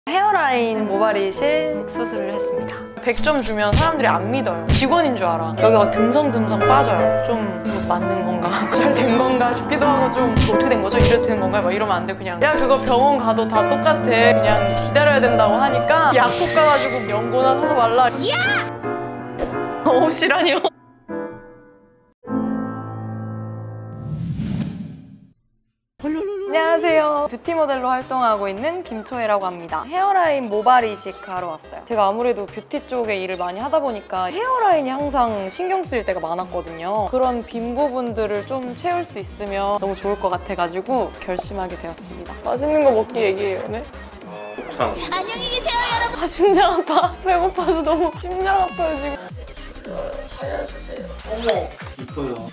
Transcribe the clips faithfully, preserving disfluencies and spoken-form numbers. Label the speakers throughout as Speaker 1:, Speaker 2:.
Speaker 1: 헤어라인 모발이식 수술을 했습니다. 백 점 주면 사람들이 안 믿어요. 직원인 줄 알아. 여기가 듬성듬성 빠져요. 좀 이거 맞는 건가? 잘 된 건가 싶기도 하고 좀 어떻게 된 거죠? 이래도 되는 건가? 막 이러면 안 돼. 그냥 야 그거 병원 가도 다 똑같아. 그냥 기다려야 된다고 하니까 약국 가가지고 연고나 사서 말라. 야! 옷이라니요? 안녕하세요. 뷰티 모델로 활동하고 있는 김초혜라고 합니다. 헤어라인 모발 이식 하러 왔어요. 제가 아무래도 뷰티 쪽에 일을 많이 하다 보니까 헤어라인이 항상 신경 쓰일 때가 많았거든요. 그런 빈 부분들을 좀 채울 수 있으면 너무 좋을 것 같아가지고 결심하게 되었습니다. 맛있는 거 먹기 얘기해요, 네?
Speaker 2: 옥상.
Speaker 3: 안녕히 계세요, 여러분.
Speaker 1: 아, 심장 아파. 배고파서 너무 심장 아파요, 지금.
Speaker 3: 살려주세요. 어머.
Speaker 2: 이뻐요.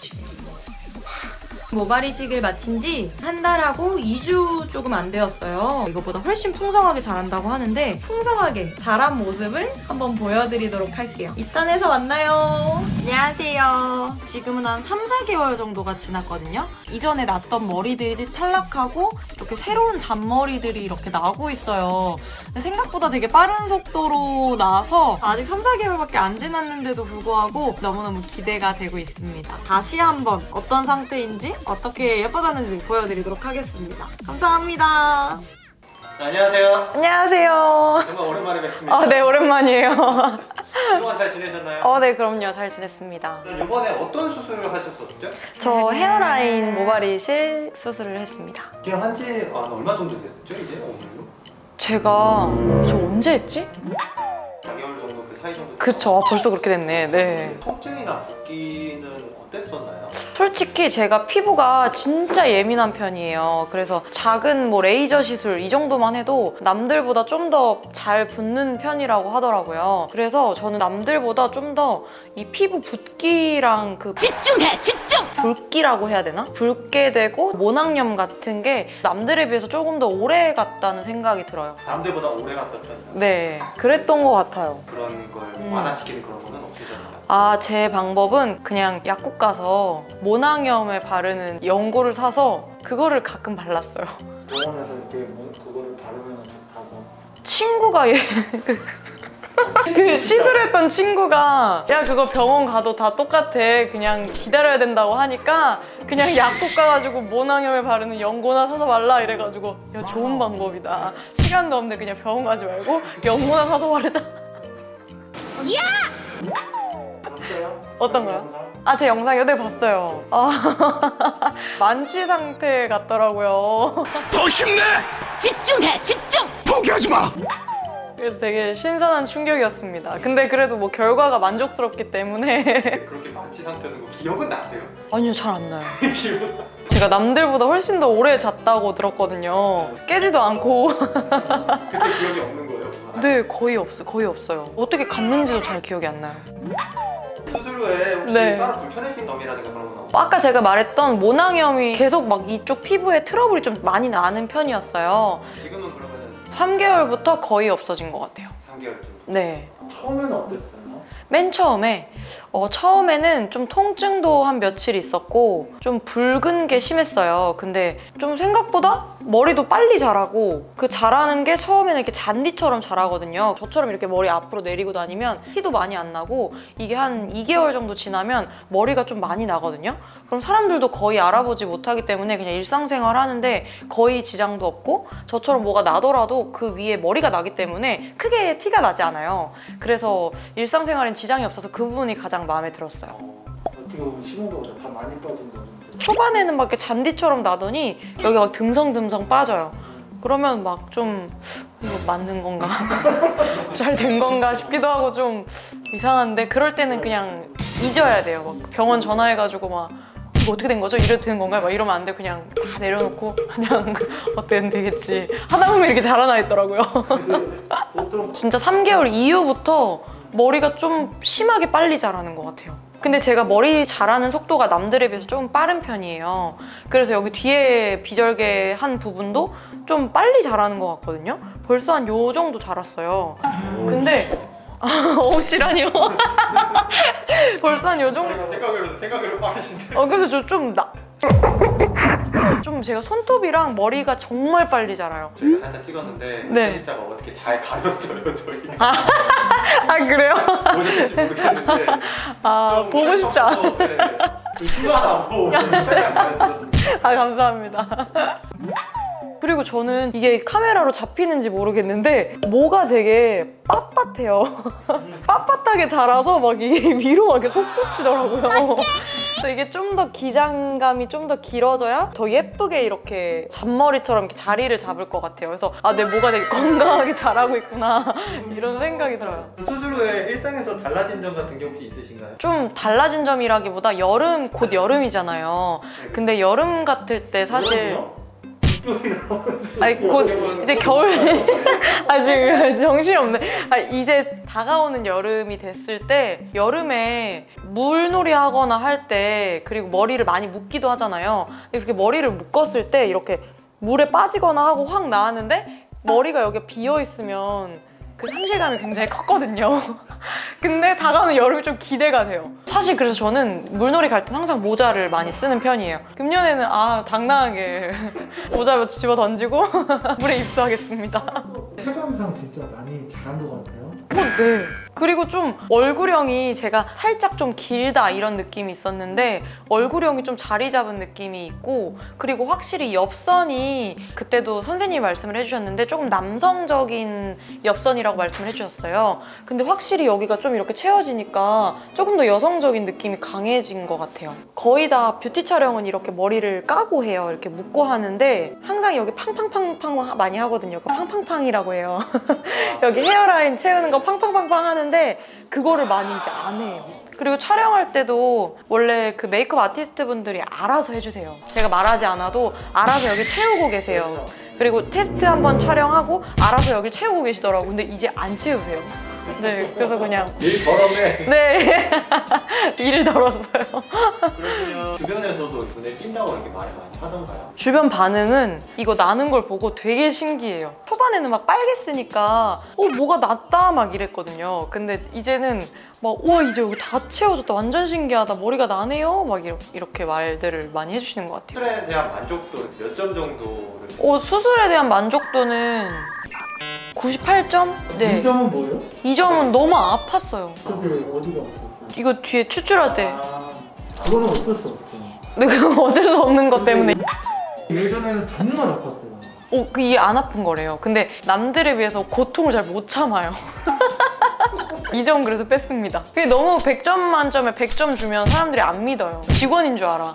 Speaker 4: 모발 이식을 마친 지 한 달하고 이 주 조금 안 되었어요. 이거보다 훨씬 풍성하게 자란다고 하는데 풍성하게 자란 모습을 한번 보여드리도록 할게요. 이딴에서 만나요. 안녕하세요. 지금은 한 삼, 사 개월 정도가 지났거든요. 이전에 났던 머리들이 탈락하고 이렇게 새로운 잔머리들이 이렇게 나고 있어요. 근데 생각보다 되게 빠른 속도로 나서 아직 삼, 사 개월밖에 안 지났는데도 불구하고 너무너무 기대가 되고 있습니다. 다시 한번 어떤 상태인지 어떻게 예뻐졌는지 보여드리도록 하겠습니다. 감사합니다.
Speaker 2: 네, 안녕하세요.
Speaker 1: 안녕하세요.
Speaker 2: 정말 오랜만에 뵙습니다.
Speaker 1: 아, 네, 오랜만이에요.
Speaker 2: 그동안 잘 지내셨나요?
Speaker 1: 어, 네, 그럼요. 잘 지냈습니다.
Speaker 2: 이번에 어떤 수술을 하셨었죠?
Speaker 1: 저 헤어라인 모발 이식 수술을 했습니다.
Speaker 2: 그냥 한지 아, 얼마 정도 됐었죠? 이제 오늘로?
Speaker 1: 제가 저 언제 했지?
Speaker 2: 사 개월 정도 그 사이 정도.
Speaker 1: 그쵸, 벌써 그렇게 됐네. 네.
Speaker 2: 통증이나 붓기는 어땠었나요?
Speaker 1: 솔직히 제가 피부가 진짜 예민한 편이에요. 그래서 작은 뭐 레이저 시술 이 정도만 해도 남들보다 좀 더 잘 붓는 편이라고 하더라고요. 그래서 저는 남들보다 좀 더 이 피부 붓기랑 그
Speaker 3: 집중해, 집중!
Speaker 1: 붉기라고 해야 되나? 붉게 되고 모낭염 같은 게 남들에 비해서 조금 더 오래 갔다는 생각이 들어요.
Speaker 2: 남들보다 오래 갔다 편이요?
Speaker 1: 네, 그랬던 것 같아요.
Speaker 2: 그런 걸
Speaker 1: 음.
Speaker 2: 완화시키는 그런 거는 없으셨나요?
Speaker 1: 아, 제 방법은 그냥 약국 가서 모낭염에 바르는 연고를 사서 그거를 가끔 발랐어요.
Speaker 5: 병원에서 이렇게 뭐 그거를 바르면 좋다고.
Speaker 1: 친구가 얘 그 시술했던 친구가 야 그거 병원 가도 다 똑같아. 그냥 기다려야 된다고 하니까 그냥 약국 가가지고 모낭염에 바르는 연고나 사서 발라 이래가지고 야 좋은 방법이다. 시간도 없는데 그냥 병원 가지 말고 연고나 사서 바르자.
Speaker 2: 봤어요?
Speaker 1: 어떤 거요? 아, 제 영상이요? 네, 봤어요. 아, 만취 상태 같더라고요.
Speaker 3: 더 힘내! 집중해, 집중!
Speaker 2: 포기하지 마!
Speaker 1: 그래서 되게 신선한 충격이었습니다. 근데 그래도 뭐 결과가 만족스럽기 때문에
Speaker 2: 그렇게 만취 상태는 거 기억은 나세요?
Speaker 1: 아니요, 잘 안 나요.
Speaker 2: 기억은
Speaker 1: 제가 남들보다 훨씬 더 오래 잤다고 들었거든요. 깨지도 않고.
Speaker 2: 그때 기억이 없는 거예요?
Speaker 1: 네, 거의 없어요. 거의 없어요. 어떻게 갔는지도 잘 기억이 안 나요.
Speaker 2: 수술 후에 혹시
Speaker 1: 네.
Speaker 2: 따로 불편해진 점이라든가 그런 건 없어요?
Speaker 1: 아까 제가 말했던 모낭염이 계속 막 이쪽 피부에 트러블이 좀 많이 나는 편이었어요.
Speaker 2: 지금은 그러면
Speaker 1: 삼 개월부터 거의 없어진 것 같아요.
Speaker 2: 삼 개월 정도?
Speaker 1: 네.
Speaker 5: 처음에는 어땠어요?
Speaker 1: 맨 처음에 어, 처음에는 좀 통증도 한 며칠 있었고 좀 붉은 게 심했어요. 근데 좀 생각보다 머리도 빨리 자라고 그 자라는 게 처음에는 이렇게 잔디처럼 자라거든요. 저처럼 이렇게 머리 앞으로 내리고 다니면 티도 많이 안 나고 이게 한 이 개월 정도 지나면 머리가 좀 많이 나거든요. 그럼 사람들도 거의 알아보지 못하기 때문에 그냥 일상생활 하는데 거의 지장도 없고 저처럼 뭐가 나더라도 그 위에 머리가 나기 때문에 크게 티가 나지 않아요. 그래서 일상생활엔 지장이 없어서 그 부분이 가장 마음에 들었어요.
Speaker 5: 어, 어떻게 보면 심호흡보다 다 많이 빠진 거죠.
Speaker 1: 초반에는 막 이렇게 잔디처럼 나더니 여기가 막 듬성듬성 빠져요. 그러면 막 좀 이거 맞는 건가? 잘 된 건가 싶기도 하고 좀 이상한데 그럴 때는 그냥 잊어야 돼요. 막 병원 전화해가지고 막 이거 어떻게 된 거죠? 이래도 되는 건가요? 막 이러면 안 돼. 그냥 다 내려놓고 그냥 어때는 되겠지. 하다 보면 이렇게 자라나 있더라고요.
Speaker 5: 보통
Speaker 1: 진짜 삼 개월 이후부터 머리가 좀 심하게 빨리 자라는 것 같아요. 근데 제가 머리 자라는 속도가 남들에 비해서 조금 빠른 편이에요. 그래서 여기 뒤에 비절개 한 부분도 좀 빨리 자라는 것 같거든요. 벌써 한 요 정도 자랐어요. 근데 옷이라니요? 벌써 한 요 정도.
Speaker 2: 생각으로 생각으로 빠르신데.
Speaker 1: 어, 그래서 저 좀 나... 좀 제가 손톱이랑 머리가 정말 빨리 자라요.
Speaker 2: 저희가 살짝 찍었는데
Speaker 1: 네.
Speaker 2: 편집자가 어떻게 잘 가렸어요 저희.
Speaker 1: 아 그래요?
Speaker 2: 보셨을지 모르겠는데
Speaker 1: 아
Speaker 2: 좀
Speaker 1: 보고 싶지 않아.
Speaker 2: 네, 좀 심하다고 최대한 가려드렸습니다.
Speaker 1: 아 감사합니다. 그리고 저는 이게 카메라로 잡히는지 모르겠는데 모가 되게 빳빳해요. 빳빳하게 자라서 막 이게 위로 막 이렇게 솟구치더라고요. 그래서 이게 좀 더 기장감이 좀 더 길어져야 더 예쁘게 이렇게 잔머리처럼 이렇게 자리를 잡을 것 같아요. 그래서 아, 내 모가 되게 건강하게 자라고 있구나 이런 생각이 들어요.
Speaker 2: 수술 후에 일상에서 달라진 점 같은 게 혹시 있으신가요?
Speaker 1: 좀 달라진 점이라기보다 여름, 곧 여름이잖아요. 근데 여름 같을 때 사실 아니 곧 이제 겨울 아 지금 정신이 없네. 아, 이제 다가오는 여름이 됐을 때 여름에 물놀이 하거나 할 때 그리고 머리를 많이 묶기도 하잖아요. 이렇게 머리를 묶었을 때 이렇게 물에 빠지거나 하고 확 나왔는데 머리가 여기 비어 있으면 그 상실감이 굉장히 컸거든요. 근데 다가오는 여름이 좀 기대가 돼요. 사실 그래서 저는 물놀이 갈 땐 항상 모자를 많이 쓰는 편이에요. 금년에는 아 당당하게 모자 집어 던지고 물에 입수하겠습니다.
Speaker 5: 체감상 진짜 많이 잘한 것 같아요.
Speaker 1: 어, 네. 그리고 좀 얼굴형이 제가 살짝 좀 길다 이런 느낌이 있었는데 얼굴형이 좀 자리 잡은 느낌이 있고 그리고 확실히 엽선이 그때도 선생님이 말씀을 해주셨는데 조금 남성적인 엽선이라고 말씀을 해주셨어요. 근데 확실히 여기가 좀 이렇게 채워지니까 조금 더 여성적인 느낌이 강해진 것 같아요. 거의 다 뷰티 촬영은 이렇게 머리를 까고 해요. 이렇게 묶고 하는데 항상 여기 팡팡팡팡 많이 하거든요. 그 팡팡팡이라고 해요. 여기 헤어라인 채우는 거 팡팡팡팡 하는데 그거를 많이 이제 안 해요. 그리고 촬영할 때도 원래 그 메이크업 아티스트 분들이 알아서 해주세요. 제가 말하지 않아도 알아서 여기 채우고 계세요. 그리고 테스트 한번 촬영하고 알아서 여기 채우고 계시더라고요. 근데 이제 안 채우세요. 네, 그래서 그냥
Speaker 2: 일 더럽네.
Speaker 1: 네 일을 덜었어요.
Speaker 2: 그러면 주변에서도 눈에 띈다고 이렇게 말을 많이 하던가요?
Speaker 1: 주변 반응은 이거 나는 걸 보고 되게 신기해요. 초반에는 막 빨갰으니까 어 뭐가 낫다 막 이랬거든요. 근데 이제는 막 와 이제 여기 다 채워졌다 완전 신기하다 머리가 나네요 막 이렇게 말들을 많이 해주시는 것 같아요.
Speaker 2: 수술에 대한 만족도 몇 점 정도를?
Speaker 1: 어, 수술에 대한 만족도는 구십팔 점? 네.
Speaker 5: 이 점은 뭐예요?
Speaker 1: 이 점은 너무 아팠어요.
Speaker 5: 그게 어디가 없었어요?
Speaker 1: 이거 뒤에 추출할 때.
Speaker 5: 아, 그거는 어쩔 수 없죠.
Speaker 1: 근데 그거 어쩔 수 없는 것 때문에.
Speaker 5: 예전에는 정말 아팠대요.
Speaker 1: 어, 그 이게 안 아픈 거래요. 근데 남들에 비해서 고통을 잘 못 참아요. 이 점 그래도 뺐습니다. 그게 너무 백 점 만점에 백 점 주면 사람들이 안 믿어요. 직원인 줄 알아.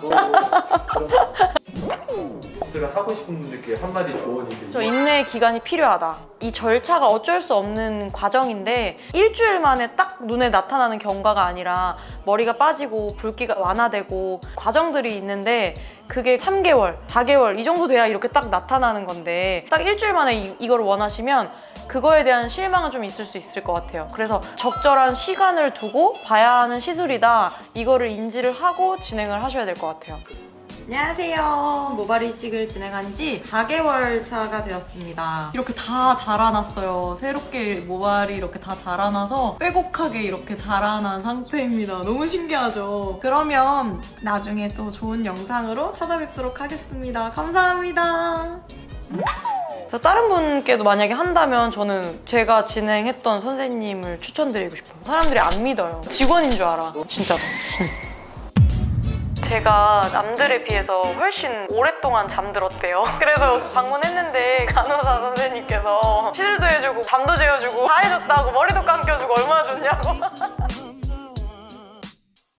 Speaker 2: 수술을 하고 싶은 분들께 한마디 조언이
Speaker 1: 저 인내 기간이 필요하다. 이 절차가 어쩔 수 없는 과정인데 일주일 만에 딱 눈에 나타나는 경과가 아니라 머리가 빠지고 붉기가 완화되고 과정들이 있는데 그게 삼 개월, 사 개월 이 정도 돼야 이렇게 딱 나타나는 건데 딱 일주일 만에 이, 이걸 원하시면 그거에 대한 실망은 좀 있을 수 있을 것 같아요. 그래서 적절한 시간을 두고 봐야 하는 시술이다. 이거를 인지를 하고 진행을 하셔야 될 것 같아요.
Speaker 4: 안녕하세요. 모발 이식을 진행한 지 사 개월 차가 되었습니다. 이렇게 다 자라났어요. 새롭게 모발이 이렇게 다 자라나서 빼곡하게 이렇게 자라난 상태입니다. 너무 신기하죠? 그러면 나중에 또 좋은 영상으로 찾아뵙도록 하겠습니다. 감사합니다.
Speaker 1: 그래서 다른 분께도 만약에 한다면 저는 제가 진행했던 선생님을 추천드리고 싶어요. 사람들이 안 믿어요. 직원인 줄 알아. 진짜로. 제가 남들에 비해서 훨씬 오랫동안 잠들었대요. 그래서 방문했는데 간호사 선생님께서 시술도 해주고 잠도 재워주고 다 해줬다고 머리도 감겨주고 얼마나 좋냐고